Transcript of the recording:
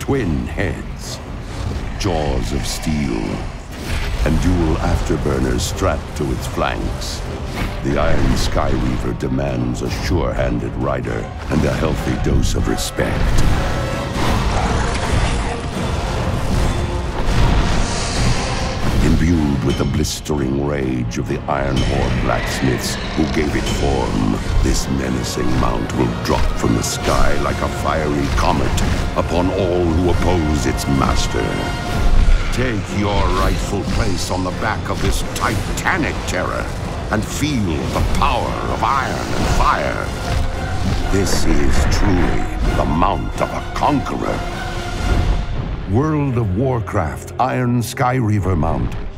twin heads, jaws of steel, and dual afterburners strapped to its flanks. The Iron Skyreaver demands a sure-handed rider and a healthy dose of respect. Imbued with the blistering rage of the Iron Horde blacksmiths who gave it form, this menacing mount will drop from the sky like a fiery comet upon all who oppose its master. Take your rightful place on the back of this titanic terror and feel the power of iron and fire. This is truly the mount of a conqueror. World of Warcraft Iron Skyreaver mount.